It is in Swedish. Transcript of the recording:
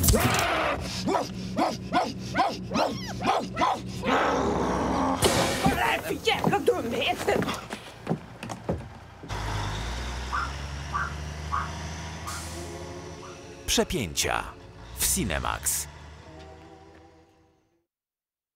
Vad är det här för jävla dumheter? Przepięcia w Cinemax.